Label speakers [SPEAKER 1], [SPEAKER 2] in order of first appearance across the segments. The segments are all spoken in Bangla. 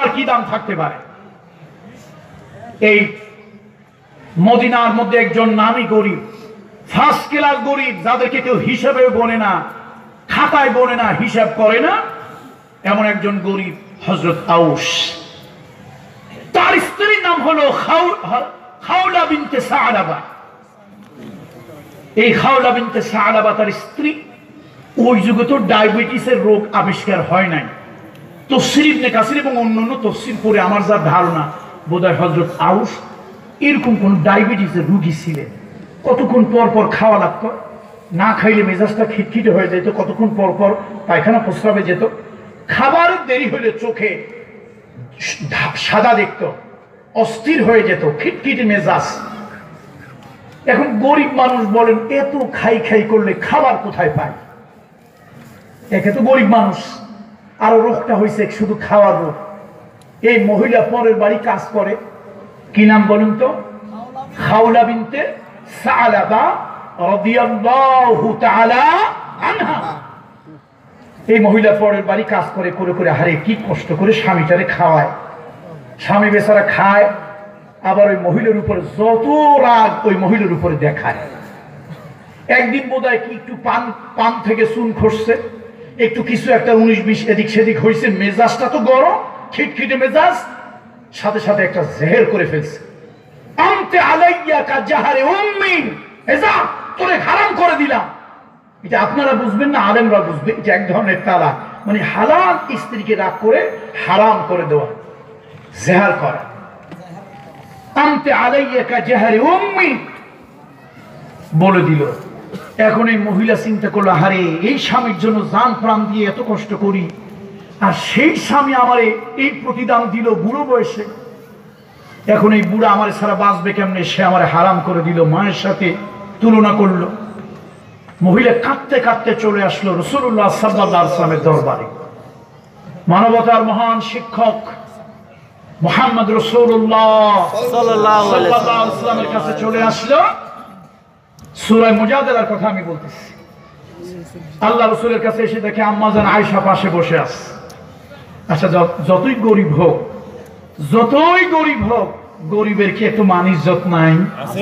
[SPEAKER 1] কি দাম থাকতে পারে? এই মদিনার মধ্যে একজন নামী গরিব, ফার্স্ট ক্লাস গরিব, যাদেরকে কেউ হিসাবে গোনে না, খাতায় গোনে না, হিসাব করে না, এমন একজন গরিব হযরত আউস। তার স্ত্রীর নাম হলো খাওলা বিনতে সালাবা। এই খাওলা বিনতে সালাবা তার স্ত্রী। ওই যুগে তো ডায়াবেটিসের রোগ আবিষ্কার হয় নাই। তাফসীর ইবনে কাসির এবং অন্যান্য তাফসীর পড়ে আমার যা ধারণা, বোধহয় হযরত আউস এরকম কোন ডায়াবেটিসের রোগী ছিলেন। কতক্ষণ পর পর খাওয়া লাগতো, না খাইলে মেজাজটা খিটখিটে হয়ে যেত, কতক্ষণ পর পর পায়খানা প্রস্রাবে যেত, খাবারের দেরি হলে চোখে সাদা দেখতো, অস্থির হয়ে যেত, খিটখিটে মেজাজ। এখন গরিব মানুষ বলেন, এত খাই খাই করলে খাবার কোথায় পায়? একে তো গরিব মানুষ, আরো রোগটা হয়েছে শুধু খাওয়ার রোগ। এই মহিলা পরের বাড়ি কাজ করে, কি নাম বলুন তো? খাওলা বিনতে সালাবা রাদিয়াল্লাহু তাআলা আনহা। এই মহিলা পরের বাড়ি কাজ করে করে করে হারে কি কষ্ট করে স্বামীটারে খাওয়ায়। স্বামী বেচারা খায়, আবার ওই মহিলার উপরে যত রাগ ওই মহিলার উপরে দেখায়। একদিন বোধহয় কি একটু পান থেকে চুন খসছে, একটু কিছু একটা 19-20 এদিক সেদিক হয়েছে, মেজাজটা তো গরম, খিটখিটে মেজাজ, সাথে সাথে একটা জেহের করে ফেলছে। আনতে আলাইয়া কা জাহারে উম্মি, এজা তোরে হারাম করে দিলাম। এটা আপনারা বুঝবেন না, আলেমরা বুঝবে। এটা এক ধরনের তালাক, মানে হালাল স্ত্রীকে রাগ করে হারাম করে দেওয়া, জেহার করা। আনতে আলাইয়া কা জাহারে উম্মি বলে দিল। এখন এই মহিলা চিন্তা করলো, হারে এই স্বামীর জন্য জান প্রাণ দিয়ে এত কষ্ট করি, আর সেই স্বামী আমারে এই প্রতিদান দিল বুড়ো বয়সে। এখন এই বুড়া আমার ছাড়া বাঁচবে কেমনে? সে আমারে হারাম করে দিল, মায়ের সাথে তুলনা করলো। মহিলা কাঁদতে কাঁদতে চলে আসলো রাসূলুল্লাহ সাল্লাল্লাহু আলাইহি ওয়াসাল্লামের দরবারে। মানবতার মহান শিক্ষক মুহাম্মদ রাসূলুল্লাহ সাল্লাল্লাহু আলাইহি ওয়াসাল্লামের কাছে চলে আসলো। সূরা মুজাদালার কথা আমি বলতেছি। আল্লাহ রাসূলের কাছে এসে দেখে আম্মা জান আয়েশা পাশে বসে আছে। আচ্ছা, যতই গরিব হোক, যতই গরিব হোক, গরিবের কি একটু মান ইজ্জত নাই?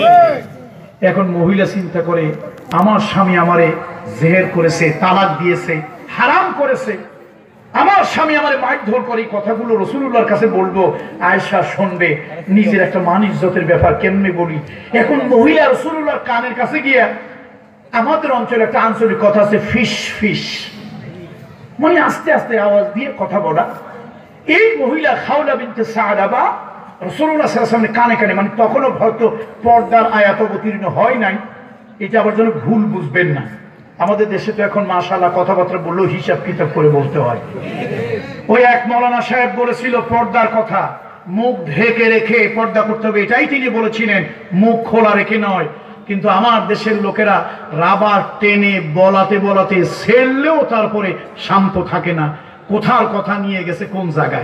[SPEAKER 1] এখন মহিলা চিন্তা করে, আমার স্বামী আমারে জেহের করেছে, তালাক দিয়েছে, হারাম করেছে, আমার স্বামী আমারে মারধর করে, কথাগুলো রাসূলুল্লাহর কাছে বলবো, আয়েশা শুনবে, নিজের একটা মান ইজ্জতের ব্যাপার কেমনে বলি। এখন মহিলা রাসূলুল্লাহর কানের কাছে গিয়া, আমাদের অঞ্চলে একটা আঞ্চলিক কথা আছে ফিস ফিস, মানে আস্তে আস্তে আওয়াজ দিয়ে কথা বলা। এই মহিলা খাওলা বিনতে সালাবা রাসূলুল্লাহ সাল্লাল্লাহু আলাইহি ওয়াসাল্লামের কানে কানে, মানে তখনও হয়তো পর্দার আয়াত অবতীর্ণ হয় নাই, এটা আবার যেন ভুল বুঝবেন না। আমাদের দেশে তো এখন মাশাআল্লাহ কথাবার্তা বললেও হিসাব কিতাব করে বলতে হয়। ওই এক মৌলানা সাহেব বলেছিল পর্দার কথা, মুখ ঢেকে রেখে পর্দা করতে হবে, এটাই তিনি বলেছিলেন, মুখ খোলা রেখে নয়। কিন্তু আমার দেশের লোকেরা রাবার টেনে বলাতে বলাতে ছেড়লেও তারপরে শান্ত থাকে না, কোথার কথা নিয়ে গেছে কোন জায়গায়।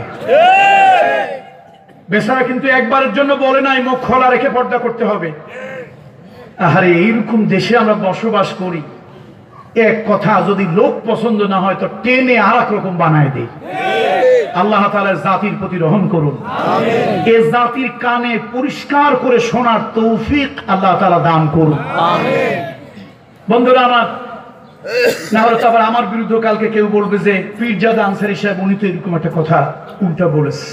[SPEAKER 1] বেচারা কিন্তু একবারের জন্য বলে নাই মুখ খোলা রেখে পর্দা করতে হবে। আরে এইরকম দেশে আমরা বসবাস করি, এক কথা যদি লোক পছন্দ না হয় তো টেনে আর এক রকম বানায় দেই। আল্লাহ তাআলার জাতির প্রতি রহম করুন। এই জাতির কানে পরিষ্কার করে শোনার তৌফিক আল্লাহ তাআলা দান করুন। বন্ধুরা আমার, না হলে তো আবার আমার বিরুদ্ধে কালকে কেউ বলবে যে পীরজাদা আনসারী সাহেব উনি তো এরকম একটা কথা উল্টা বলেছে।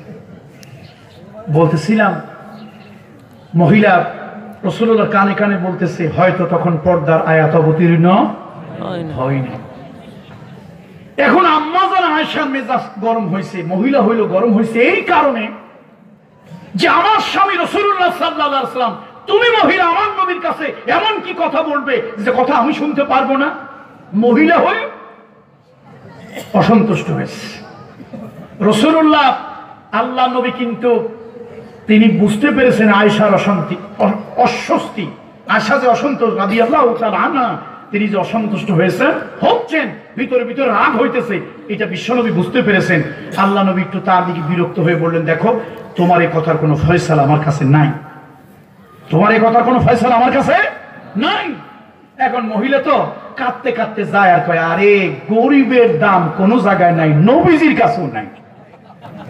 [SPEAKER 1] বলতেছিলাম মহিলা রাসূলুল্লাহর কানে কানে বলতেছে, হয়তো তখন পর্দার আয়াত অবতীর্ণ হয়নি। এখন আম্মা জান আয়েশার মেজাজ গরম হয়েছে, মহিলা হইল গরম হয়েছে এই কারণে যে আমার স্বামী রাসূলুল্লাহ সাল্লাল্লাহু আলাইহি ওয়াসাল্লাম, তুমি মহিলা আমার নবীর কাছে এমন কি কথা বলবে যে কথা আমি শুনতে পারবো না? মহিলা হয়ে অসন্তুষ্ট হয়েছে। রাসূলুল্লাহ আল্লাহ নবী কিন্তু তিনি বুঝতে পেরেছেন আয়েশার অস্বস্তি, আয়েশা যে অসন্তোষ রাদিয়াল্লাহু তাআলা আনহা, তিনি যে অসন্তুষ্ট হচ্ছেন, ভিতরে ভিতরে রাগ হইতেছে, এটা বিশ্বনবী বুঝতে পেরেছেন। আল্লাহ নবী একটু তার দিকে বিরক্ত হয়ে বললেন, দেখো তোমার এই কথার কোনো ফয়সালা আমার কাছে নাই, তোমার এই কথার কোনো ফয়সালা আমার কাছে নাই। এখন মহিলা তো কাঁদতে কাঁদতে যায় আর কয়, আরে গরিবের দাম কোনো জায়গায় নাই, নবীজির কাছেও নাই।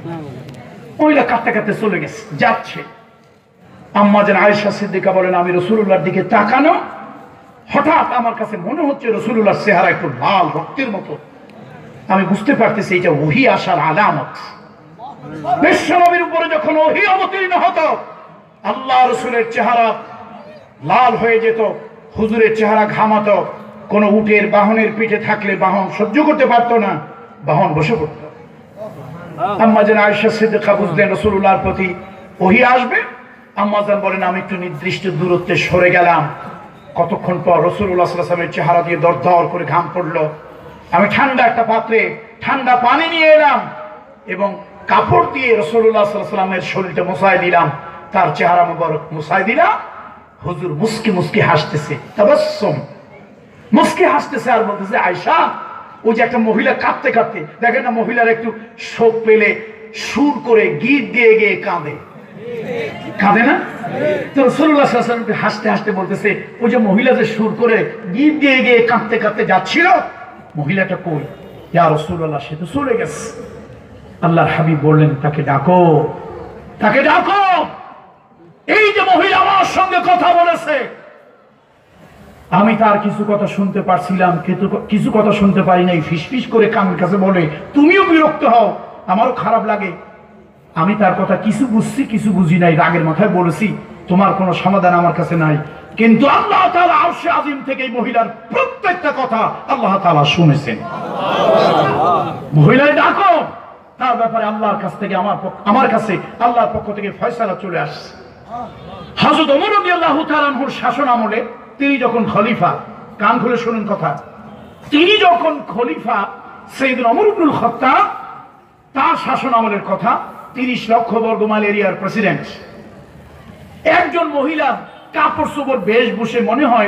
[SPEAKER 1] মহিলা কাঁদতে কাঁদতে চলে গেছে, যাচ্ছে। আম্মা যেন আয়েশা সিদ্দিকা বলেন, আমি রাসূলুল্লাহর দিকে তাকানো, হঠাৎ আমার কাছে মনে হচ্ছে রাসূলুল্লাহর চেহারা একটু লাল রক্তের মতো। আমি বুঝতে পারতেছি এটা ওহী আসার আলামত। বিশ্বনবীর উপরে যখন ওহী অবতীর্ণ হতো, আল্লাহ রাসূলের চেহারা লাল হয়ে যেত, হুজুরের চেহারা ঘামাতো। কোন উটের বাহনের পিঠে থাকলে বাহন সহ্য করতে পারতো না, বাহন বসে পড়ত। আম্মা যেন আয়েশা সিদ্দিকা বুঝলেন রাসূলুল্লাহর প্রতি ওহী আসবে। আম্মা জান বলেন, আমি একটু নির্দিষ্ট দূরত্বে সরে গেলাম। কতক্ষণ পর রাসূলুল্লাহ সাল্লাল্লাহু আলাইহি ওয়াসাল্লামের চেহারা দিয়ে দরদর করে ঘাম পড়লো। আমি ঠান্ডা একটা পাত্রে ঠান্ডা পানি নিয়ে এলাম এবং কাপড় দিয়ে রাসূলুল্লাহ সাল্লাল্লাহু আলাইহি ওয়াসাল্লামের শরীরটা মুছায় দিলাম, তার চেহারা মুবারক মুছায় দিলাম। হুজুর মুস্কি মুস্কি হাসতেছে, তাবাসসুম, মুস্কি হাসতেছে আর বলতেছে, আয়েশা, ওই যে একটা মহিলা কাঁদতে কাঁদতে, দেখেন না মহিলার একটু শোক পেলে সুর করে গীত গেয়ে গেয়ে কাঁদে, কাঁদে না? তো রাসূলুল্লাহ সাল্লাল্লাহু আলাইহি ওয়াসাল্লাম হাসতে হাসতে বলতেছে, ওই যে মহিলা যে সুর করে গীত গেয়ে গেয়ে কাঁদতে কাঁদতে যাচ্ছিল, মহিলাটা কই? ইয়া রাসূলুল্লাহ, সে তো চলে গেছে। আল্লাহর হাবিব বললেন, তাকে ডাকো, তাকে ডাকো। এই যে মহিলা আমার সঙ্গে কথা বলেছে, আমি তার কিছু কথা শুনতে পারছিলাম, কিন্তু কিছু কথা শুনতে পারি নাই। ফিসফিস করে কানের কাছে বলে, তুমিও বিরক্ত হও, আমারও খারাপ লাগে। আমি তার কথা কিছু বুঝছি, কিছু বুঝি নাই, রাগের মাথায় বলেছি, তোমার কোনো সমাধান আমার কাছে নাই। কিন্তু আল্লাহ তাআলা আরশে আজিম থেকে এই মহিলার প্রত্যেকটা কথা আল্লাহ তাআলা শুনেছেন। মহিলায় ডাকো, তার ব্যাপারে আল্লাহর কাছ থেকে আমার কাছে আল্লাহর পক্ষ থেকে ফয়সালা চলে আসছে। হযরত ওমর রাদিয়াল্লাহু তাআলা আনহুর শাসন আমলে, তিনি যখন খলিফা, কান খুলে শুনুন কথা, তিনি যখন খলিফা সাইয়েদনা ওমর ইবনুল খাত্তাব, তার শাসন আমলের কথা, 30 লক্ষ বর্গমাইল এরিয়ার প্রেসিডেন্ট, একজন মহিলা কাপড় চোপড় বেশ বসে মনে হয়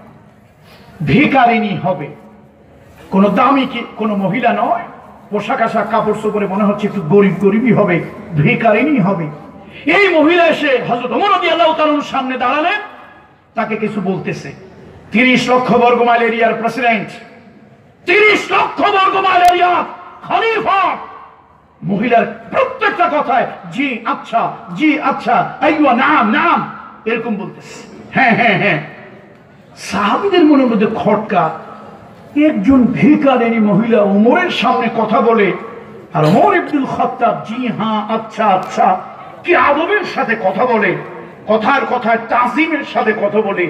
[SPEAKER 1] ভিখারিনী হবে, কোন দামি কোন মহিলা নয়, পোশাক আশাক কাপড় চোপড়ে মনে হচ্ছে একটু গরিব গরিবই হবে, ভিখারিনী হবে। এই মহিলা এসে হযরত ওমর রাদিয়াল্লাহু তাআলার সামনে দাঁড়ালেন, তাকে কিছু বলতেছে। 30 লক্ষ বর্গমাইল এরিয়ার প্রেসিডেন্ট, 30 লক্ষ বর্গমাইল এরিয়ার খলিফা, মহিলার প্রত্যেকটা কথায় জি আচ্ছা, জি আচ্ছা, আইয়ুয়া নাম নাম, এরকম বলতেছে, হ্যাঁ হ্যাঁ হ্যাঁ। সাহাবীদের মনের মধ্যে খটকা, একজন ভিখারিনী মহিলা ওমরের সামনে কথা বলে, আর ওমর ইবনুল খাত্তাব জি হ্যাঁ আচ্ছা আচ্ছা, কি আদবের সাথে কথা বলে, কথার কথায় তাজিমের সাথে কথা বলে।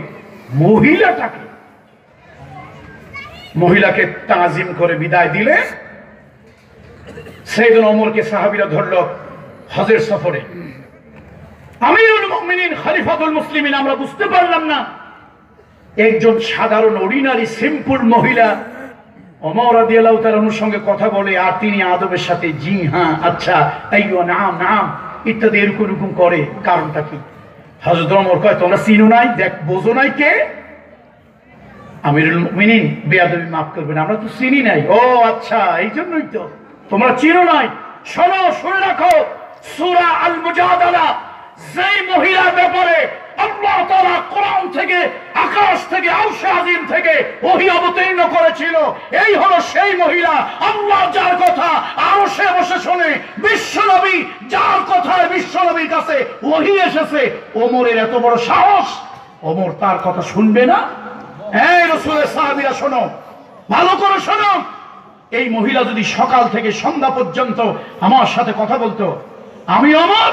[SPEAKER 1] মহিলাকে তাজিম করে বিদায় দিলে সাইয়েদনা ওমরকে সাহাবীরা ধরল হজের সফরে। আমিরুল মুমিনিন খলিফাতুল মুসলিমিন, আমরা বুঝতে পারলাম না একজন সাধারণ অর্ডিনারি সিম্পল মহিলা ওমর রাদিয়াল্লাহু তাআলার সঙ্গে কথা বলে, আর তিনি আদবের সাথে জি হ্যাঁ আচ্ছা, আইয়ুয়া নাম নাম ইত্যাদি এরকম করে। কারণটা কি? হযরত ওমর কয়, তোমরা চিনো নাই, দেখ বোঝো নাই কে? আমিরুল মুমিনিন, বেয়াদবি মাফ করবেন, আমরা তো চিনি নাই। ও আচ্ছা, এই জন্যই তো তোমরা চিনো নাই। শোনো, শুনে রাখো, সূরা আল মুজাদালা, যেই মহিলার ব্যাপারে আল্লাহ তাআলা কোরআন থেকে, আকাশ থেকে, আরশে আজিম থেকে ওহী অবতীর্ণ করেছিল, এই হলো সেই মহিলা। আল্লাহ যার কথা আরশে বসে শোনে, বিশ্বনবী যার কথায় বিশ্বনবীর কাছে ওহী এসেছে, ওমরের এত বড় সাহস, ওমর তার কথা শুনবে না? এই রাসূলের সাহাবীরা শোনো, ভালো করে শোনো, এই মহিলা যদি সকাল থেকে সন্ধ্যা পর্যন্ত আমার সাথে কথা বলতো, আমি ওমর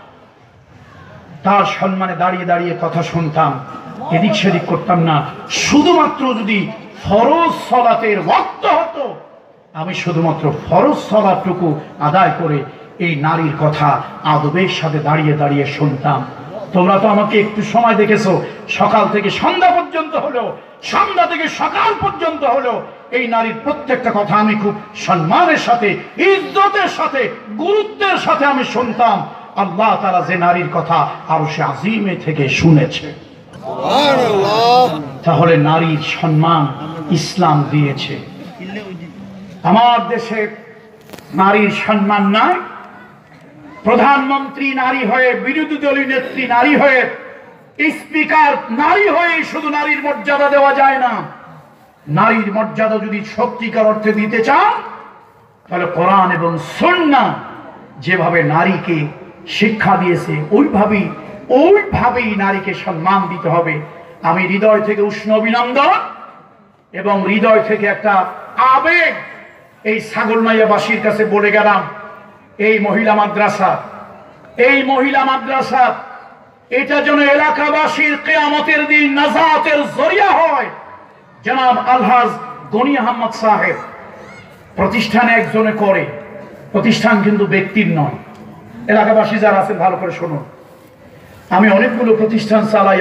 [SPEAKER 1] তার সম্মানে দাঁড়িয়ে দাঁড়িয়ে কথা শুনতাম, এদিক সেদিক করতাম না। শুধুমাত্র যদি ফরজ সালাতের ওয়াক্ত হতো, আমি শুধুমাত্র ফরজ সালাতটুকু আদায় করে এই নারীর কথা আদবের সাথে দাঁড়িয়ে দাঁড়িয়ে শুনতাম। তোমরা তো আমাকে একটু সময় দেখেছো, সকাল থেকে সন্ধ্যা পর্যন্ত হলো, সন্ধ্যা থেকে সকাল পর্যন্ত হলো, এই নারীর প্রত্যেকটা কথা আমি খুব সম্মানের সাথে, ইজ্জতের সাথে, গুরুত্বের সাথে আমি শুনতাম। আল্লাহ তাআলা যে নারীর কথা আরশে আজিমে থেকে শুনেছে, সুবহানাল্লাহ, তাহলে নারীর সম্মান ইসলাম দিয়েছে। আমার দেশে নারীর সম্মান নাই। প্রধানমন্ত্রী নারী হয়ে, বিরোধী দলীয় নেত্রী নারী হয়ে, স্পিকার নারী হয়ে শুধু নারীর মর্যাদা দেওয়া যায় না। নারীর মর্যাদা যদি সত্যিকার অর্থে দিতে চান, তাহলে কোরআন এবং সুন্নাহ যেভাবে নারীকে শিক্ষা দিয়েছে ওইভাবেই নারীকে সম্মান দিতে হবে। আমি হৃদয় থেকে উষ্ণ অভিনন্দন এবং হৃদয় থেকে একটা আবেগ এই ছাগলনাইয়াবাসীর কাছে বলে গেলাম, এই মহিলা মাদ্রাসা এটা যেন এলাকাবাসীর কিয়ামতের দিন নাজাতের জরিয়া হয়। জনাব আলহাজ গনি আহমদ সাহেব প্রতিষ্ঠানে একজনে করে, প্রতিষ্ঠান কিন্তু ব্যক্তির নয়। এলাকাবাসী যারা আছেন ভালো করে শুনুন, আমি অনেকগুলো প্রতিষ্ঠান চালাই,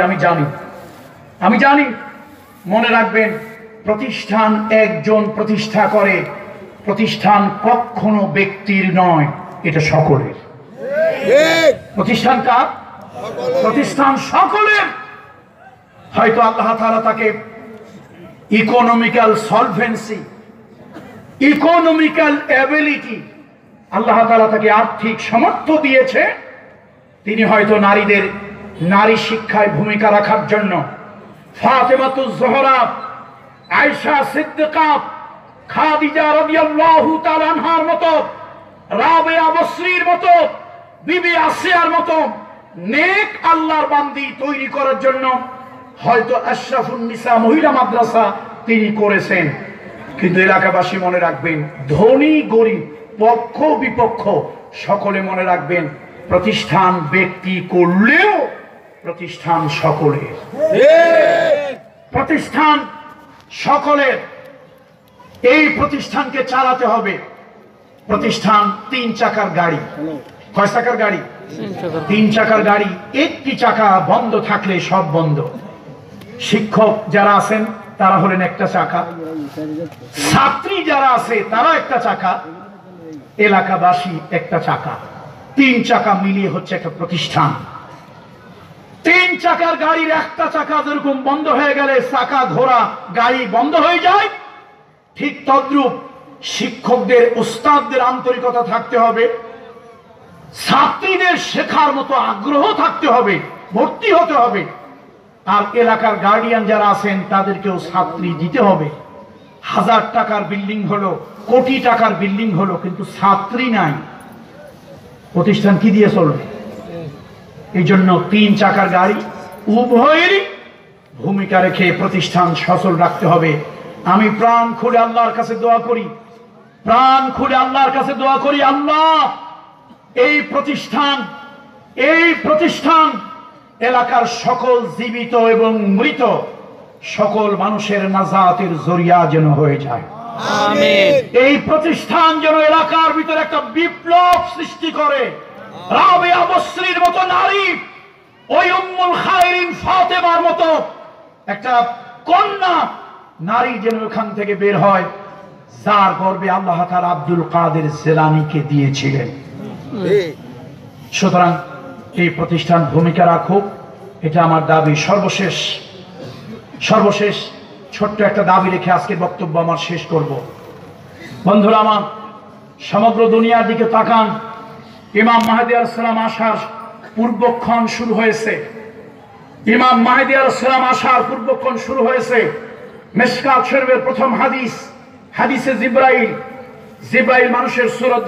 [SPEAKER 1] আমি জানি। মনে রাখবেন, প্রতিষ্ঠান একজন প্রতিষ্ঠা করে, প্রতিষ্ঠান কখনো ব্যক্তির নয়, এটা সকলের। প্রতিষ্ঠান কার? প্রতিষ্ঠান সকলের। হয়তো আল্লাহ তাআলা তাকে ইকোনমিক্যাল সলভেন্সি, ইকোনমিক্যাল এবিলিটি, আল্লাহ তাআলা তাকে আর্থিক সামর্থ্য দিয়েছে। তিনি হয়তো নারী শিক্ষায় ভূমিকা রাখার জন্য ফাতেমাতুজ জোহরা, আয়েশা সিদ্দিকা, খাদিজা রাদিয়াল্লাহু তাআলা আনহার মতো, রাবেয়া বসরির মতো, বিবি আসিয়ার মতো নেক আল্লাহর বান্দি তৈরি করার জন্য হয়তো আশরাফুন নিসা মহিলা মাদ্রাসা তিনি করেছেন। কিন্তু এলাকাবাসী মনে রাখবেন, ধনী গরিব পক্ষ বিপক্ষ সকলে মনে রাখবেন, প্রতিষ্ঠান ব্যক্তি করলেও প্রতিষ্ঠান সকলের। প্রতিষ্ঠান সকলের। এই প্রতিষ্ঠানকে চালাতে হবে। প্রতিষ্ঠান 3 চাকার গাড়ি। কয় চাকার গাড়ি? 3 চাকার গাড়ি। একটি চাকা বন্ধ থাকলে সব বন্ধ। শিক্ষক যারা আছেন তারা হলেন একটা চাকা, ছাত্রী যারা আছে তারা একটা চাকা, এলাকাবাসী একটা চাকা। 3 চাকা মিলিয়ে হচ্ছে একটা প্রতিষ্ঠান। 3 চাকার গাড়ির একটা চাকা যেরকম বন্ধ হয়ে গেলে চাকা ঘোড়া গাড়ি বন্ধ হয়ে যায়, ঠিক তদ্রূপ শিক্ষকদের উস্তাদদের আন্তরিকতা থাকতে হবে, ছাত্রীদের শেখার মতো আগ্রহ থাকতে হবে, ভর্তি হতে হবে। আর এলাকার গার্ডিয়ান যারা আছেন তাদেরকেও ছাত্রী দিতে হবে। 1000 টাকার বিল্ডিং হলো, কোটি টাকার বিল্ডিং হলো, কিন্তু ছাত্রী নাই, প্রতিষ্ঠান কি দিয়ে চলবে? এই জন্য 3 চাকার গাড়ি উভয়েরই ভূমিকা রেখে প্রতিষ্ঠান সচল রাখতে হবে। আমি প্রাণ খুলে আল্লাহর কাছে দোয়া করি, আল্লাহ এই প্রতিষ্ঠান এলাকার সকল জীবিত এবং মৃত সকল মানুষের নাজাতের জরিয়া যেন হয়ে যায়। আমিন। এই প্রতিষ্ঠান যেন এলাকার ভিতরে একটা বিপ্লব সৃষ্টি করে। রাবেয়া বসরির মতো নারী, ওই উম্মুল খায়রিন ফাতেমার মতো একটা কন্যা নারী যেন এখান থেকে বের হয়, যার গর্বে আল্লাহ তাআলা আব্দুল কাদের জিলানীকে দিয়েছিলেন। সুতরাং এই প্রতিষ্ঠান ভূমিকা রাখুক, এটা আমার দাবি। সর্বশেষ ছোট্ট একটা দাবি রেখে আজকের বক্তব্য আমার শেষ করব। বন্ধুরা আমার, সমগ্র দুনিয়ার দিকে তাকান। ইমাম মাহদী আলাইহিস সালাম আসার পূর্বক্ষণ শুরু হয়েছে। ইমাম মাহদী আলাইহিস সালাম আসার পূর্বক্ষণ শুরু হয়েছে। মিশকাত শরীফের প্রথম হাদিসে জিবরাইল মানুষের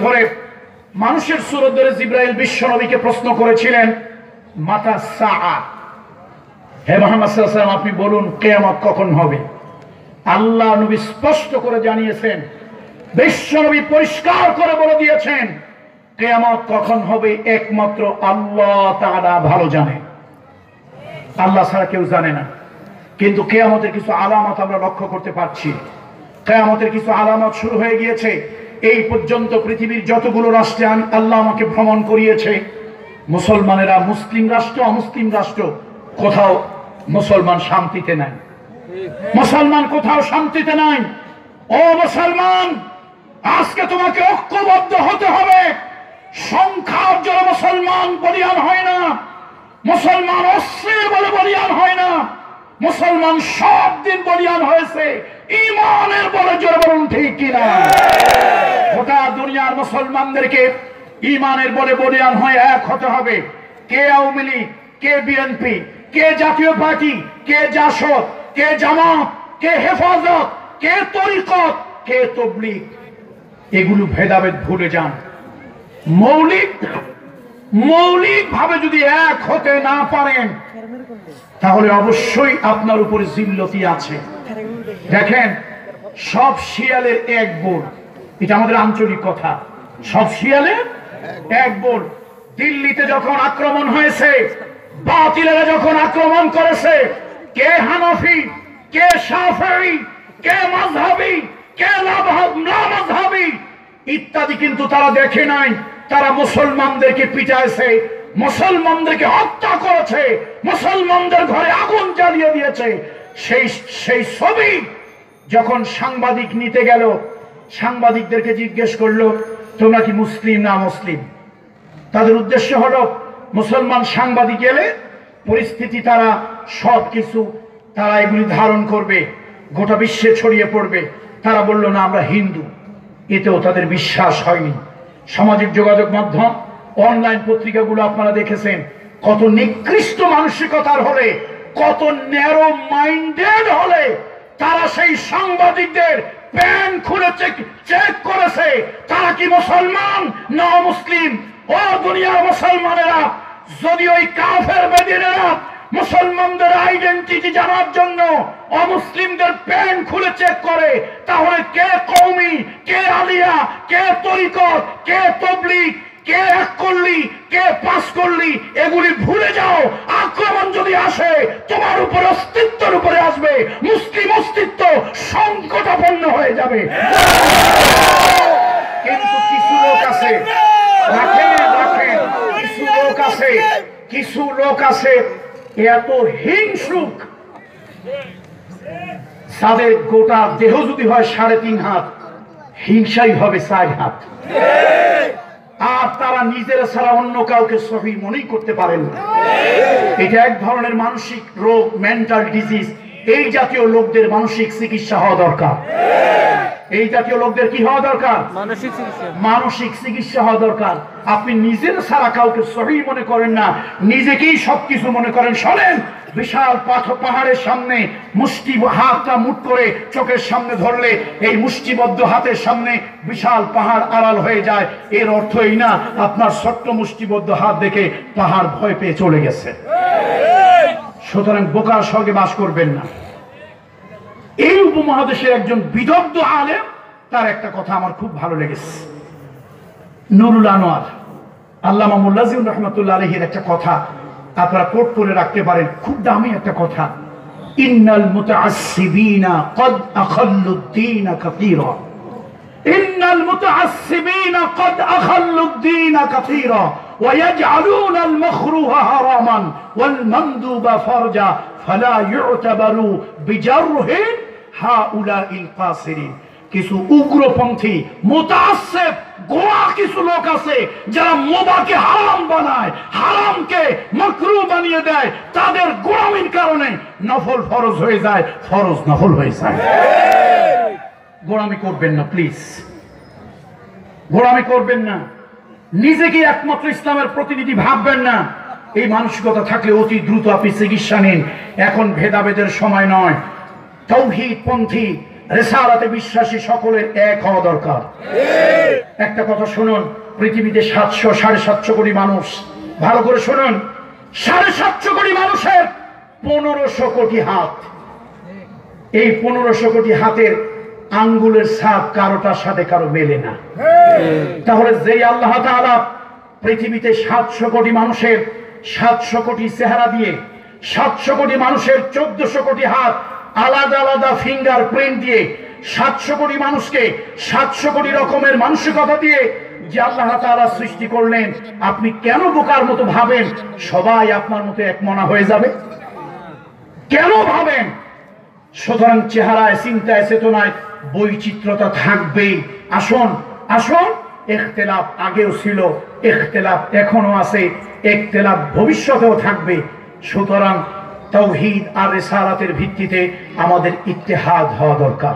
[SPEAKER 1] সুরত ধরে জিবরাইল বিশ্ব নবীকে প্রশ্ন করেছিলেন, মাতা সাআ, হে মুহাম্মদ সাল্লাল্লাহু আলাইহি ওয়াসাল্লাম, আপনি বলুন কিয়ামত কখন হবে? আল্লাহ নবী স্পষ্ট করে জানিয়েছেন, বিশ্ব নবী পরিষ্কার করে বলে দিয়েছেন, কিয়ামত কখন হবে একমাত্র আল্লাহ তাআলা ভালো জানে, আল্লাহ ছাড়া কেউ জানে না। কিন্তু কিয়ামতের কিছু আলামত আমরা লক্ষ্য করতে পারছি। কিয়ামতের কিছু আলামত শুরু হয়ে গিয়েছে। এই পর্যন্ত পৃথিবীর যতগুলো রাষ্ট্রে আল্লাহ আমাকে ভ্রমণ করিয়েছে, মুসলমানেরা মুসলিম রাষ্ট্র অমুসলিম রাষ্ট্র কোথাও মুসলমান শান্তিতে নাই। মুসলমান কোথাও শান্তিতে নাই। ও মুসলমান, আজকে তোমাকে ঐক্যবদ্ধ হতে হবে। সংখ্যার জন্য মুসলমান বলিয়ান হয় না, মুসলমান অস্ত্রের বলে বলিয়ান হয় না, মুসলমান সব দিন বলিয়ান হয়েছে ঈমানের বলে। জোরে বলুন ঠিক কিনা? গোটা দুনিয়ার মুসলমানদেরকে ঈমানের বলে বলিয়ান হয়ে এক হতে হবে। কে আওয়ামী লীগ, কে বিএনপি, কে জাতীয় পার্টি, কে জাসদ, কে জামাত, কে হেফাজত, কে তরিকত, কে তাবলীগ, এগুলো ভেদাভেদ ভুলে যান। মৌলিক ভাবে যদি এক হতে না পারেন তাহলে অবশ্যই আপনার উপরে জিল্লতি আছে। দেখেন, সব শিয়ালের এক বোল, এটা আমাদের আঞ্চলিক কথা, সব শিয়ালের এক বোল। দিল্লিতে যখন আক্রমণ হয়েছে, বাতিলেরা যখন আক্রমণ করেছে, কে হানাফি, কে শাফেঈ, কে মাযহাবী, কে লামাযহাবী ইত্যাদি কিন্তু তারা দেখে নাই। তারা মুসলমানদেরকে পিটাইছে, মুসলমানদেরকে হত্যা করেছে, মুসলমানদের ঘরে আগুন জ্বালিয়ে দিয়েছে। সেই ছবি যখন সাংবাদিক নিতে গেল, সাংবাদিকদেরকে জিজ্ঞেস করলো, তোমরা কি মুসলিম না মুসলিম? তাদের উদ্দেশ্য হলো মুসলমান সাংবাদিক এলে পরিস্থিতি, তারা সবকিছু তারা এগুলি ধারণ করবে, গোটা বিশ্বে ছড়িয়ে পড়বে। তারা বলল না, আমরা হিন্দু। এতেও তাদের বিশ্বাস হয়নি। সামাজিক যোগাযোগ মাধ্যম, অনলাইন পত্রিকাগুলো আপনারা দেখেছেন, কত নিকৃষ্ট মানসিকতার হলে, কত ন্যারো মাইন্ডেড হলে তারা সেই সাংবাদিকদের প্যান্ট খুলে চেক করেছে তারা কি মুসলমান না মুসলিম। ও দুনিয়ার মুসলমানেরা, যদি ওই কাফের বেদিনেরা মুসলমানদের আইডেন্টিটি জানার জন্য অমুসলিমদের প্যান্ট খুলে চেক করে, তাহলে কে কওমি, কে আলিয়া, কে তরিকত, কে তাবলীগ, কে এক করলি, কে পাস করলি, এগুলি ভুলে যাও। আক্রমণ যদি আসে তোমার উপরে, অস্তিত্বের উপরে আসবে, মুসলিম অস্তিত্ব সংকটাপন্ন হয়ে যাবে। কিন্তু কিছু লোক আছে, কিছু লোক আছে এত হিংসুক, তাদের গোটা দেহ যদি হয় 3.5 হাত, হিংসাই হবে 4 হাত। আর তারা নিজেরা ছাড়া অন্য কাউকে সহি মনেই করতে পারেন না। এটা এক ধরনের মানসিক রোগ, মেন্টাল ডিজিজ। এই জাতীয় লোকদের মানসিক চিকিৎসা হওয়া দরকার। এই জাতীয় লোকদের কি হওয়া দরকার? মানসিক চিকিৎসা হওয়া দরকার। আপনি নিজের ছাড়া কাউকে সহি মনে করেন না, নিজেকেই সবকিছু মনে করেন। শোনেন, বিশাল পাহাড়ের সামনে মুষ্টি হাতটা মুঠ করে চোখের সামনে ধরলে এই মুষ্টিবদ্ধ হাতের সামনে বিশাল পাহাড় আড়াল হয়ে যায়। এর অর্থ এই না আপনার ছোট্ট মুষ্টিবদ্ধ হাত দেখে পাহাড় ভয় পেয়ে চলে গেছে। সুতরাং বোকার সঙ্গে বাস করবেন না। এই উপমহাদেশের একজন বিদগ্ধ আলেম, তার একটা কথা আমার খুব ভালো লেগেছে। নুরুল আনোয়ার, আল্লামা মোল্লা জিয়াউর রহমাতুল্লাহ আলাইহির একটা কথা আপনারা কোট করে রাখতে পারেন, খুব দামি একটা কথা। ইন্নাল মুতাআসসিবিনা ক্বাদ আখাল্লুদ-দীন কাসীরা, ইন্নাল মুতাআসসিবিনা ক্বাদ আখাল্লুদ-দীন কাসীরা ওয়া ইয়াজআলুনা আল-মাখরুহা হারামান ওয়াল মামদুবা ফারজা ফালা ইউতাবারু বিজারহিন হাউলাইল কাসিরিন। কিছু উগ্রপন্থী মুতাআসসিব গোয়া কিছু লোক আছে যারা মোবাকে হারাম বানায়, হারামকে মাকরুহ বানিয়ে দেয়। তাদের গোলামির কারণে নফল ফরজ হয়ে যায়, ফরজ নফল হয়ে যায়। গোলামি করবেন না প্লিজ, গোলামি করবেন না। নিজেকে একমাত্র ইসলামের প্রতিনিধি ভাববেন না। এই মানসিকতা থাকলে অতি দ্রুত আপনি চিকিৎসা নিন। এখন ভেদাভেদের সময় নয়। তাওহীদ পন্থী, রিসালাতে বিশ্বাসী সকলের এক হওয়া দরকার। একটা কথা শুনুন, পৃথিবীতে 700-750 কোটি মানুষ। ভালো করে শুনুন, 750 কোটি মানুষের 1500 কোটি হাত। এই 1500 কোটি হাতের আঙ্গুলের ছাপ কারোটার সাথে কারো মেলে না। তাহলে যেই আল্লাহ তাআলা পৃথিবীতে 700 কোটি মানুষের 700 কোটি চেহারা দিয়ে, 700 কোটি মানুষের 1400 কোটি হাত আলাদা আলাদা ফিঙ্গার প্রিন্ট দিয়ে, 700 কোটি মানুষকে 700 কোটি রকমের মানসিকতা দিয়ে যে আল্লাহ তাআলা সৃষ্টি করলেন, আপনি কেন বোকার মতো ভাবেন সবাই আপনার মতো একমনা হয়ে যাবে? কেন ভাবেন? সুতরাং চেহারায়, চিন্তায়, চেতনায় বৈচিত্র্যতা থাকবেই। আসুন আসুন, ইখতিলাফ আগেও ছিল, ইখতিলাফ এখনো আছে, ইখতিলাফ ভবিষ্যতেও থাকবে। সুতরাং তাওহীদ আর রিসালাতের ভিত্তিতে আমাদের ইত্তেহাদ হওয়া দরকার,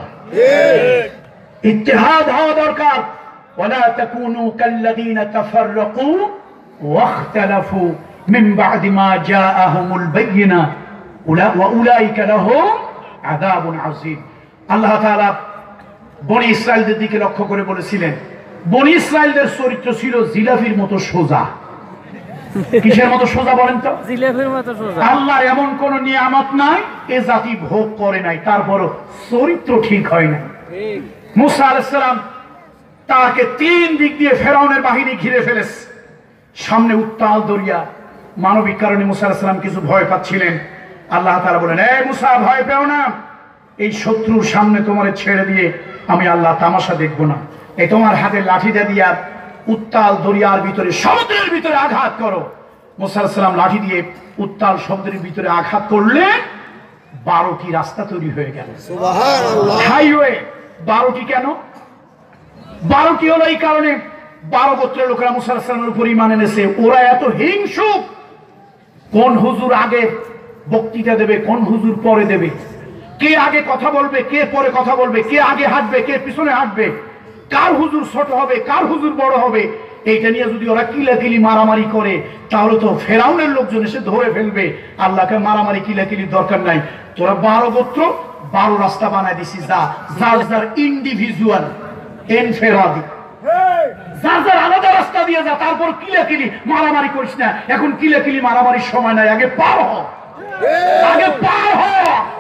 [SPEAKER 1] ইত্তেহাদ হওয়া দরকার। ওয়ালা তাকুনু কাল্লাযীনা তাফাররাকু ওয়াখতালাফু মিন বা'দি মা জাআহুমুল বায়িনা ওয়া উলাইকা লাহুম আযাবুন আযীম। আল্লাহ তাআলা বনি ইসরাঈলদের দিকে লক্ষ্য করে বলেছিলেন, বনি ইসরাইলদের চরিত্র ছিল জিলাফির মতো সোজা। কিসের মতো সোজা বলেন তো?
[SPEAKER 2] জিলাফির মতো সোজা।
[SPEAKER 1] আল্লাহর এমন কোন নিয়ামত নাই এ জাতি ভোগ করে নাই, তারপরও চরিত্র ঠিক হয় না। মুসা আলাইহিস সালাম তাকে 3 দিক দিয়ে ফেরাউনের বাহিনী ঘিরে ফেলেছে। সামনে উত্তাল দরিয়া, মানবিক কারণে মুসা আলাইহিস সালাম কিছু ভয় পাচ্ছিলেন। আল্লাহ তাআলা বলেন, এই মুসা ভয় পেও না, এই শত্রুর সামনে তোমারে ছেড়ে দিয়ে আমি আল্লাহ তামাশা দেখব না। এই তোমার হাতে লাঠিটা দিয়া উত্তাল দরিয়ার ভিতরে, সমুদ্রের ভিতরে আঘাত করো। মুসা আলাইহিস সালাম লাঠি দিয়ে উত্তাল সমুদ্রের ভিতরে আঘাত করলে 12টি রাস্তা তৈরি হয়ে গেল। সুবহানাল্লাহ। হাইওয়ে 12টি কেন? 12টি হলো এই কারণে 12 গোত্রের লোকেরা মুসা আলাইহিস সালামের উপর ঈমান এনেছে। ওরা এত হিংসুক, কোন হুজুর আগে বক্তৃতা দেবে, কোন হুজুর পরে দেবে, কে আগে কথা বলবে, কে পরে কথা বলবে, কে আগে হাঁটবে, কে পিছনে হাঁটবে, কার হুজুর ছোট হবে, কার হুজুর বড় হবে, এইটা নিয়ে যদি ওরা কিলাকিলি মারামারি করে তাহলে তো ফেরাউনের লোকজন এসে ধরে ফেলবে। আল্লাহকে মারামারি কিলাকিলির দরকার নাই। তোরা 12 গোত্র 12 রাস্তা বানায় দিছিস, যার যার ইন্ডিভিজুয়াল এনফেরাদি, যার যার আলাদা রাস্তা দিয়ে যা, তারপর কিলাকিলি মারামারি করিস না। এখন কিলাকিলি মারামারির সময় নাই, আগে পার হ, আগে পার হ।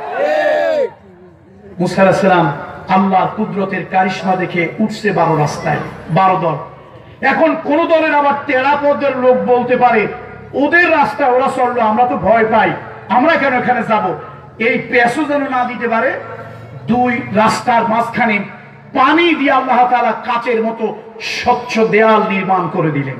[SPEAKER 1] মুসা আলাইহিস সালাম আল্লাহর কুদরতের কারিশমা দেখে উঠছে 12 রাস্তায়, 12 দল। এখন কোন দলের আবার তেরা পদের লোক বলতে পারে, ওদের রাস্তা ওরা চললো, আমরা তো ভয় পাই, আমরা কেন এখানে যাব। এই পেছু যেন না দিতে পারে, 2 রাস্তার মাঝখানে পানি দিয়ে আল্লাহ তাআলা কাচের মতো স্বচ্ছ দেয়াল নির্মাণ করে দিলেন।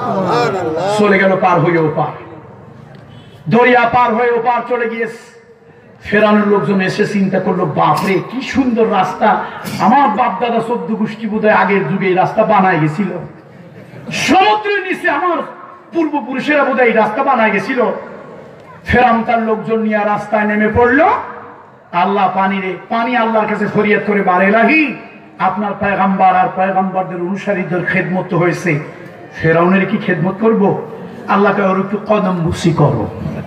[SPEAKER 1] চলে গেল পার হয়ে ওপার, দরিয়া পার হয়ে ওপার চলে গিয়েছে। ফেরানোর লোকজন এসে চিন্তা করলো, বাপরে কি সুন্দর রাস্তা, আমার বাপ দাদা 14 গোষ্ঠী বোধহয় আগের যুগে এই রাস্তা বানায় গেছিল, সমুদ্রের নিচে আমার পূর্বপুরুষেরা বোধহয় এই রাস্তা বানায় গেছিল। ফেরাউন তার লোকজন নিয়ে রাস্তায় নেমে পড়লো। আল্লাহ পানি আল্লাহর কাছে ফরিয়াদ করে, বার ইলাহি, আপনার পয়গম্বর আর পয়গম্বরদের অনুসারীদের খেদমত হয়েছে, ফেরাউনের কি খেদমত করব? আল্লাহকে ওর একটু কদম বুসি করো।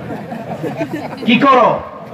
[SPEAKER 1] কি করো?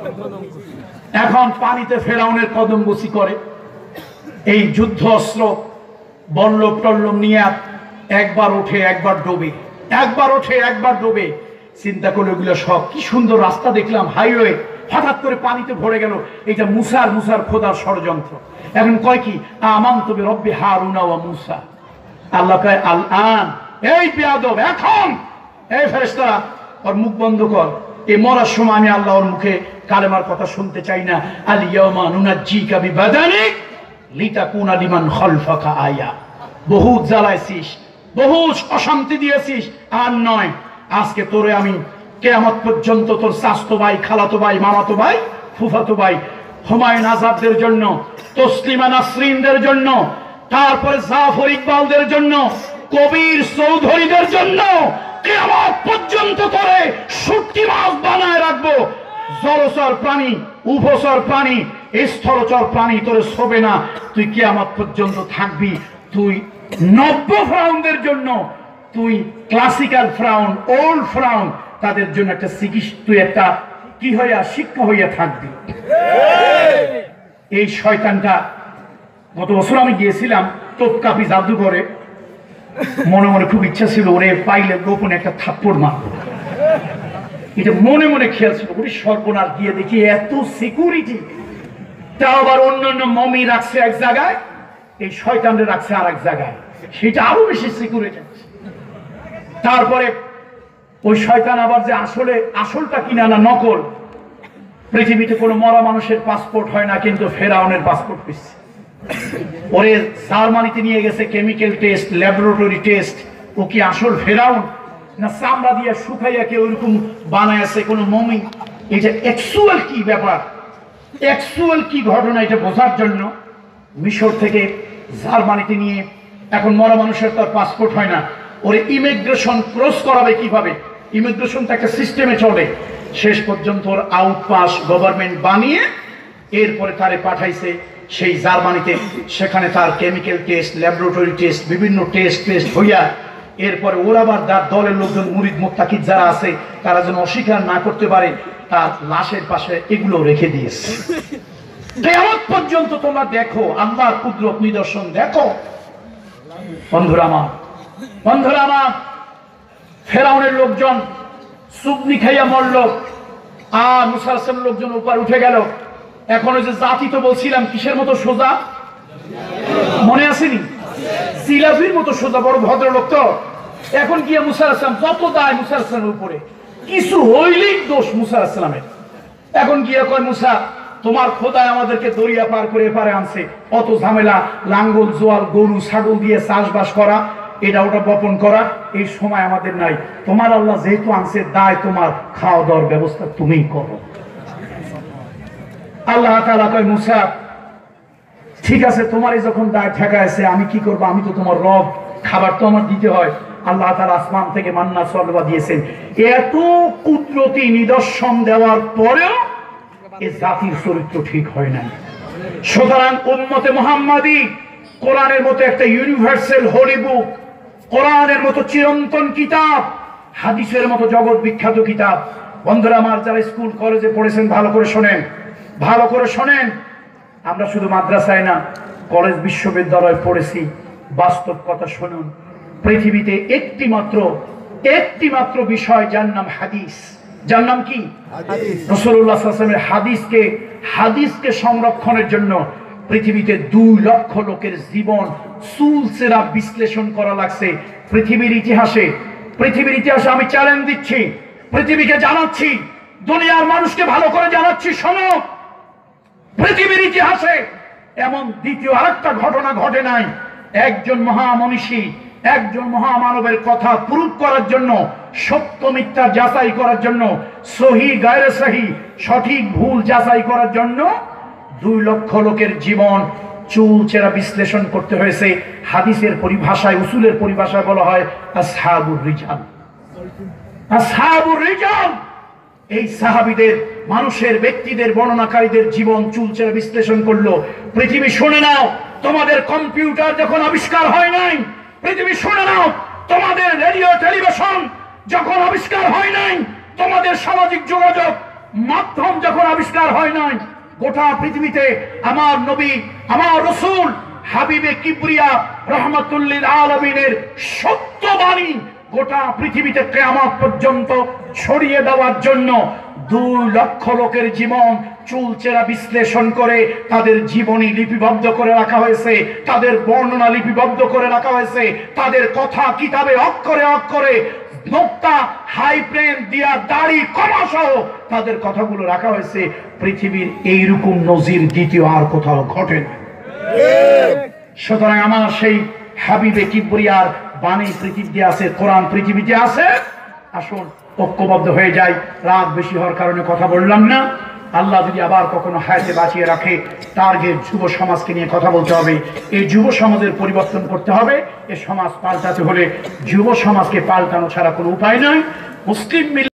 [SPEAKER 1] এখন পানিতে ফেরাউনের কদম বসি করে। এই যুদ্ধ অস্ত্র বল্লম টল্লম নিয়ে একবার ওঠে একবার ডোবে, একবার ওঠে একবার ডোবে। চিন্তা করলে ওগুলো সব কি সুন্দর রাস্তা দেখলাম, হাইওয়ে, হঠাৎ করে পানিতে ভরে গেল। এটা মুসার খোদার ষড়যন্ত্র। এখন কয় কি, আমানতু বিরব্বি হারুনা ওয়া মুসা। আল্লাহ কয়, আল আন, এই বেয়াদব, এখন এই ফেরেশতারা ওর মুখ বন্ধ কর। এই মরার সময় আমি আল্লাহ ওর মুখে কালেমার কথা শুনতে চাই না। আল ইয়াউমা নুনাজ্জিকা বিবাদানিক লিতাকুনা লিমান খালফাকা আয়া। বহুত জ্বালাইছিস, বহুত অশান্তি দিয়েছিস, আর নয়, আজকে তোরে আমি কিয়ামত পর্যন্ত তোর চাচতো ভাই, খালাতো ভাই, মামাতো ভাই, ফুফাতো ভাই হুমায়ুন আজাদদের জন্য, তসলিমা নাসরিনদের জন্য, তারপরে জাফর ইকবালদের জন্য, কবির চৌধুরীদের জন্য কিয়ামত পর্যন্ত তোরে শুটকি মাছ বানায় রাখবো। জলচর প্রাণী, উভচর প্রাণী, স্থলচর প্রাণী তোরে শোবে না, তুই কিয়ামত পর্যন্ত থাকবি। তুই নব্য ফ্রাউনদের জন্য, তুই ক্লাসিক্যাল ফ্রাউন, ওল্ড ফ্রাউন, তাদের জন্য একটা চিকিৎসা, তুই একটা কি হইয়া শিক্ষা হইয়া থাকবি। এই শয়তানটা, গত বছর আমি গিয়েছিলাম তোপকাপি জাদুঘরে, মনে মনে খুব ইচ্ছা ছিল ওরে পাইলে গোপনে একটা থাপ্পড় মারব, এটা মনে মনে খেয়াল ছিল। ওরে সর্বনাশ, গিয়ে দেখি এত সিকিউরিটি, তাও আবার অন্যান্য মমি রাখছে এক জায়গায়, এই শয়তানরে রাখছে আর এক জায়গায়, সেটা আরো বেশি সিকিউরিটি। তারপরে ওই শয়তান আবার যে আসলটা কিনা না নকল, পৃথিবীতে কোনো মরা মানুষের পাসপোর্ট হয় না, কিন্তু ফেরাউনের পাসপোর্ট পেয়েছে। ওরে জার্মানিতে নিয়ে গেছে, কেমিক্যাল টেস্ট, ল্যাবরেটরি টেস্ট, ও কি আসল ফেরাউন না চামড়া দিয়ে শুকাইয়া কে ওইরকম বানায় আছে কোনো মমি। এটা অ্যাকচুয়াল কি ব্যাপার, অ্যাকচুয়াল কি ঘটনা, এটা বোঝার জন্য মিশর থেকে জার্মানিতে নিয়ে, এখন মরা মানুষের তার পাসপোর্ট হয় না, ওরে ইমিগ্রেশন ক্রস করাবে কিভাবে? ইমিগ্রেশন তো একটা সিস্টেমে চলে। শেষ পর্যন্ত ওর আউট পাস গভর্নমেন্ট বানিয়ে এরপরে তারে পাঠাইছে সেই জার্মানিতে। সেখানে তার কেমিক্যাল টেস্ট, ল্যাবরেটরি টেস্ট, বিভিন্ন টেস্ট হইয়া এরপরে ওরা আবার তার দলের লোকজন, মুরিদ মুত্তাকিদ যারা আছে, তারা যেন অস্বীকার না করতে পারে, তার লাশের পাশে এগুলো রেখে দিয়েছে। কিয়ামত পর্যন্ত তোমরা দেখো, আল্লাহর কুদরত নিদর্শন দেখো। বন্ধুরা আমার, ফেরাউনের লোকজন সুবনি খাইয়া মরল, আর মুসা আলাইহিস সালামের লোকজন উপর উঠে গেল। এখন ওই যে জাতি তো বলছিলাম কিসের মতো সোজা, মনে আসেনি? জিলাপির মতো সোজা, বড় ভদ্রলোক তো। এখন গিয়ে মুসা আলাইহিস সালাম যত দায় মুসা আলাইহিস সালামের উপরে, কিছু হইলেই দোষ মুসা আলাইহিস সালামের। এখন গিয়ে কয়, মুসা তোমার খোদায় আমাদেরকে দরিয়া পার করে এপারে আনছে, অত ঝামেলা, লাঙ্গল জোয়াল গরু ছাগল দিয়ে চাষবাস করা, এটা ওটা বপন করা, এই সময় আমাদের নাই। তোমার আল্লাহ যেহেতু আনছে, দায় তোমার, খাওয়া দাওয়ার ব্যবস্থা তুমিই করো। আল্লাহ তাআলা কয়, মুসা ঠিক আছে, তোমারই যখন দায় ঠেকা আছে, আমি কি করবো? আমি তো তোমার রব, খাবার তো আমার দিতে হয়। আল্লাহ তাআলা আসমান থেকে মান্না সলবা দিয়েছেন। এত কুদরতি নিদর্শন দেওয়ার পরেও এ জাতির চরিত্র ঠিক হয় নাই। সুতরাং উম্মতে মুহাম্মাদি কোরআনের মতো একটা ইউনিভার্সাল হোলি বুক, কোরআনের মতো চিরন্তন কিতাব, হাদিসের মতো জগৎ বিখ্যাত কিতাব। বন্ধুরা আমার, যারা স্কুল কলেজে পড়েছেন ভালো করে শোনেন। আমরা শুধু মাদ্রাসায় না, কলেজ বিশ্ববিদ্যালয়ে পড়েছি। বাস্তব কথা শুনুন, পৃথিবীতে একটি মাত্র বিষয় যার নাম হাদিস। যার নাম কি? রাসূলুল্লাহ সাল্লাল্লাহু আলাইহি ওয়াসাল্লামের হাদিসকে সংরক্ষণের জন্য পৃথিবীতে 2 লক্ষ লোকের জীবন চুলচেরা বিশ্লেষণ করা লাগছে। পৃথিবীর ইতিহাসে আমি চ্যালেঞ্জ দিচ্ছি, পৃথিবীকে জানাচ্ছি, দুনিয়ার মানুষকে ভালো করে জানাচ্ছি, শোনো, পৃথিবীর ইতিহাসে এমন দ্বিতীয় আরেকটা ঘটনা ঘটে নাই। একজন মহামনীষী, একজন মহামানবের কথা প্রুফ করার জন্য, সত্য মিথ্যা যাচাই করার জন্য, সহি গায়রে সহি, সঠিক ভুল যাচাই করার জন্য 2 লক্ষ লোকের জীবন চুলচেরা বিশ্লেষণ করতে হয়েছে। হাদিসের পরিভাষায়, উসুলের পরিভাষায় বলা হয় আসহাবুর রিজাল। এই সাহাবীদের, মানুষের, ব্যক্তিদের, বর্ণনাকারীদের জীবন চুলচেরা বিশ্লেষণ করলো। পৃথিবী শুনে নাও, তোমাদের কম্পিউটার যখন আবিষ্কার হয় নাই, পৃথিবী শুনে নাও, তোমাদের রেডিও টেলিভিশন যখন আবিষ্কার হয় নাই, তোমাদের সামাজিক যোগাযোগ মাধ্যম যখন আবিষ্কার হয় নাই, গোটা পৃথিবীতে আমার নবী, আমার রাসূল হাবিবে কিবরিয়া রাহমাতুল লিল আলামিনের সত্যবাণী গোটা পৃথিবীতে কিয়ামত পর্যন্ত ছড়িয়ে দেওয়ার জন্য 2 লক্ষ লোকের জীবন চুলচেরা বিশ্লেষণ করে তাদের জীবনী লিপিবদ্ধ করে রাখা হয়েছে, তাদের বর্ণনা লিপিবদ্ধ করে রাখা হয়েছে, তাদের কথা কিতাবে অক্ষরে অক্ষরে নোক্তা হাইপ্রেন দিয়া দাড়ি কমা সহ তাদের কথাগুলো রাখা হয়েছে। পৃথিবীর এইরকম নজির দ্বিতীয় আর কোথাও ঘটে না। সুতরাং আমার সেই হাবিবে কিবরিয়ার বাণী পৃথিবীতে আছে, কোরআন পৃথিবীতে আছে। আসুন ঐক্যবদ্ধ হয়ে যাই। রাত বেশি হওয়ার কারণে কথা বললাম না। আল্লাহ যদি আবার কখনো হায়াতে বাঁচিয়ে রাখে, টার্গেট যুব সমাজকে নিয়ে কথা বলতে হবে। এই যুব সমাজের পরিবর্তন করতে হবে। এই সমাজ পাল্টাতে হলে যুব সমাজকে পাল্টানো ছাড়া কোনো উপায় নয়। মুসলিম